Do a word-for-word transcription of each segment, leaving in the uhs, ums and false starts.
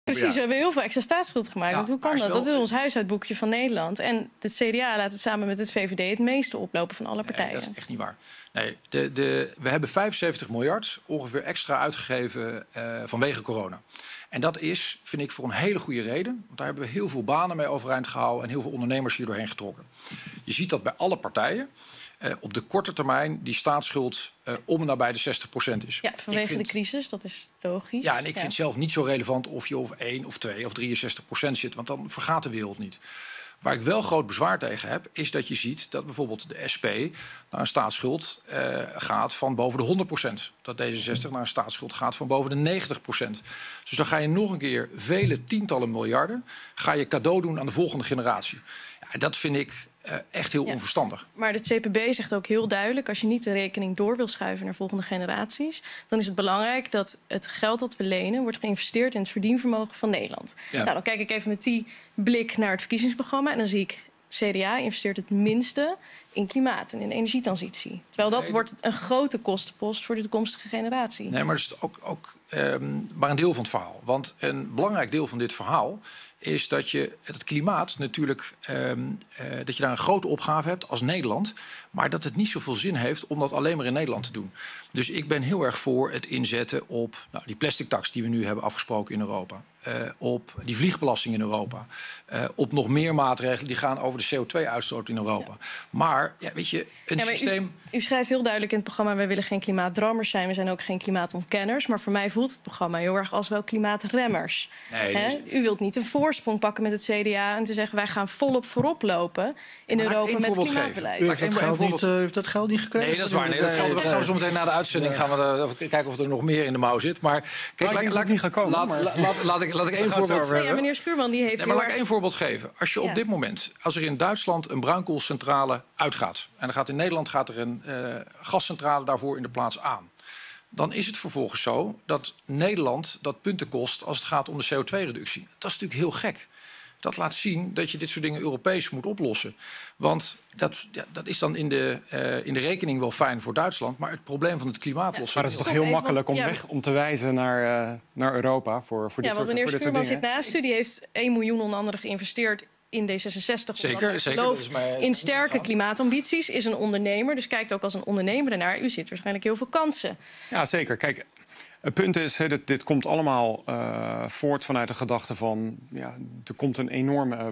Precies, ja. We hebben heel veel extra staatsschuld gemaakt. Ja, want hoe kan dat? Wel... Dat is ons huishoudboekje van Nederland. En het C D A laat het samen met het V V D het meeste oplopen van alle partijen. Nee, dat is echt niet waar. Nee, de, de, we hebben vijfenzeventig miljard ongeveer extra uitgegeven uh, vanwege corona. En dat is, vind ik, voor een hele goede reden. Want daar hebben we heel veel banen mee overeind gehouden en heel veel ondernemers hier doorheen getrokken. Je ziet dat bij alle partijen uh, op de korte termijn die staatsschuld uh, om en nabij de zestig procent is. Ja, vanwege vind, de crisis, dat is logisch. Ja, en ik ja. vind zelf niet zo relevant of je of één of twee of drieënzestig procent zit. Want dan vergaat de wereld niet. Waar ik wel groot bezwaar tegen heb, is dat je ziet dat bijvoorbeeld de S P naar een staatsschuld uh, gaat van boven de honderd procent. Dat D zesenzestig naar een staatsschuld gaat van boven de negentig procent. Dus dan ga je nog een keer vele tientallen miljarden ga je cadeau doen aan de volgende generatie. Ja, dat vind ik uh, echt heel ja. onverstandig. Maar de C P B zegt ook heel duidelijk, als je niet de rekening door wil schuiven naar volgende generaties, dan is het belangrijk dat het geld dat we lenen wordt geïnvesteerd in het verdienvermogen van Nederland. Ja. Nou, dan kijk ik even met die blik naar het verkiezingsprogramma en dan zie ik C D A investeert het minste in klimaat en in energietransitie. Terwijl dat nee, wordt een grote kostenpost voor de toekomstige generatie. Nee, maar dat is ook, ook um, maar een deel van het verhaal. Want een belangrijk deel van dit verhaal is dat je het klimaat natuurlijk um, uh, dat je daar een grote opgave hebt als Nederland, maar dat het niet zoveel zin heeft om dat alleen maar in Nederland te doen. Dus ik ben heel erg voor het inzetten op nou, die plastic tax die we nu hebben afgesproken in Europa. Uh, op die vliegbelasting in Europa. Uh, op nog meer maatregelen die gaan over de C O twee uitstoot in Europa. Ja. Maar ja, weet je, een ja, systeem... U, u schrijft heel duidelijk in het programma, wij willen geen klimaatdrammers zijn, we zijn ook geen klimaatontkenners. Maar voor mij voelt het programma heel erg als wel klimaatremmers. Nee, He? dus... U wilt niet een voorsprong pakken met het C D A en te zeggen wij gaan volop voorop lopen in Europa met klimaatbeleid. U heeft dat, geld niet, uh, heeft dat geld niet gekregen? Nee, dat is waar. Nee, dat geld nee, gaan we zo meteen na de uitzending gaan we uh, kijken of er nog meer in de mouw zit. Maar kijk, laat, laat, niet gaan komen, laat, maar... laat, laat, laat ik, laat ik één voorbeeld. Nee, ja, meneer Schuurman die heeft. Nee, maar laat ik één voorbeeld geven. Als je op ja. dit moment, als er in Duitsland een bruinkoolcentrale uitgaat en er gaat in Nederland gaat er een uh, gascentrale daarvoor in de plaats aan, dan is het vervolgens zo dat Nederland dat punten kost als het gaat om de C O twee reductie. Dat is natuurlijk heel gek. Dat laat zien dat je dit soort dingen Europees moet oplossen. Want dat, ja, dat is dan in de, uh, in de rekening wel fijn voor Duitsland, maar het probleem van het klimaat ja, lossen... Maar dat is toch heel makkelijk om, ja. weg, om te wijzen naar, uh, naar Europa voor, voor dit ja, soort, want meneer Schuurman zit naast u, die heeft één miljoen onder andere geïnvesteerd in D zesenzestig. Zeker, zeker. Dat is mij in sterke klimaatambities, is een ondernemer, dus kijkt ook als een ondernemer ernaar. U ziet waarschijnlijk heel veel kansen. Ja, zeker. Kijk, het punt is, he, dit, dit komt allemaal uh, voort vanuit de gedachte van, ja, er komt een enorme uh,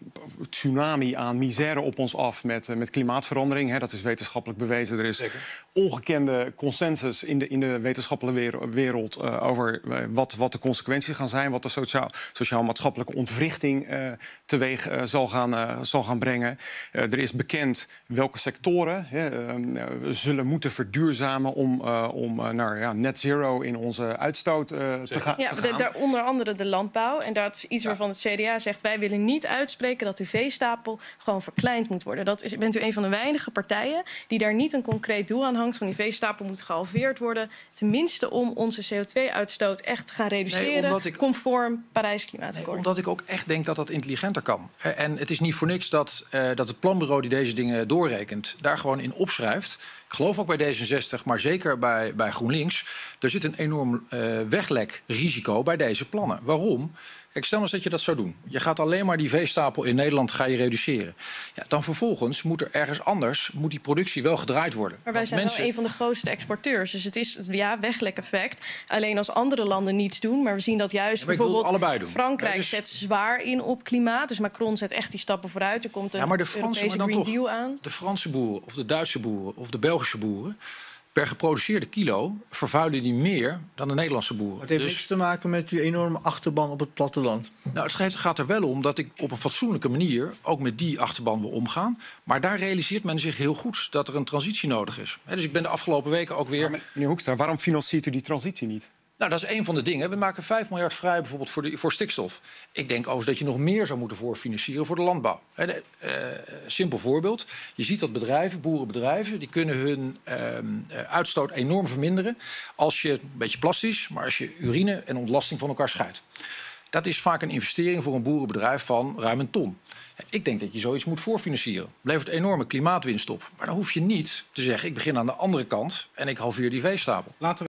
tsunami aan misère op ons af met, uh, met klimaatverandering. He, dat is wetenschappelijk bewezen. Er is Zeker. ongekende consensus in de, in de wetenschappelijke wereld uh, over uh, wat, wat de consequenties gaan zijn, wat de sociaal, sociaal-maatschappelijke ontwrichting uh, teweeg uh, zal, gaan, uh, zal gaan brengen. Uh, er is bekend welke sectoren he, uh, zullen moeten verduurzamen om, uh, om uh, naar ja, net zero in onze uitstoot uh, te, ga, ja, te gaan. Daar onder andere de landbouw. En dat is iets ja. waarvan het C D A zegt, wij willen niet uitspreken dat de veestapel gewoon verkleind moet worden. Dat is, bent u een van de weinige partijen die daar niet een concreet doel aan hangt van die veestapel moet gehalveerd worden. Tenminste om onze C O twee uitstoot echt te gaan reduceren, nee, ik, conform Parijs Klimaatakkoord. Nee, omdat ik ook echt denk dat dat intelligenter kan. En het is niet voor niks dat, uh, dat het planbureau die deze dingen doorrekent daar gewoon in opschrijft. Ik geloof ook bij D zesenzestig, maar zeker bij, bij GroenLinks. Er zit een enorm uh, weglekrisico bij deze plannen. Waarom? Kijk, stel eens dat je dat zou doen. Je gaat alleen maar die veestapel in Nederland ga je reduceren. Ja, dan vervolgens moet er ergens anders moet die productie wel gedraaid worden. Maar wij zijn mensen... wel een van de grootste exporteurs. Dus het is het ja, weglek-effect. Alleen als andere landen niets doen. Maar we zien dat juist ja, bijvoorbeeld allebei doen. Frankrijk ja, dus... zet zwaar in op klimaat. Dus Macron zet echt die stappen vooruit. Er komt een ja, maar de Franse, Europese maar dan Green toch, Deal aan. De Franse boeren of de Duitse boeren of de Belgische boeren, per geproduceerde kilo vervuilen die meer dan de Nederlandse boeren. Het heeft dus... niks te maken met die enorme achterban op het platteland. Nou, het gaat er wel om dat ik op een fatsoenlijke manier ook met die achterban wil omgaan. Maar daar realiseert men zich heel goed dat er een transitie nodig is. He, dus ik ben de afgelopen weken ook weer... Maar meneer Hoekstra, waarom financiert u die transitie niet? Nou, dat is een van de dingen. We maken vijf miljard vrij bijvoorbeeld voor, de, voor stikstof. Ik denk overigens dat je nog meer zou moeten voorfinancieren voor de landbouw. He, de, uh, simpel voorbeeld. Je ziet dat bedrijven, boerenbedrijven, die kunnen hun uh, uitstoot enorm verminderen als je, een beetje plastisch, maar als je urine en ontlasting van elkaar scheidt. Dat is vaak een investering voor een boerenbedrijf van ruim een ton. Ik denk dat je zoiets moet voorfinancieren. Levert enorme klimaatwinst op. Maar dan hoef je niet te zeggen, ik begin aan de andere kant en ik halveer die veestapel. Laten we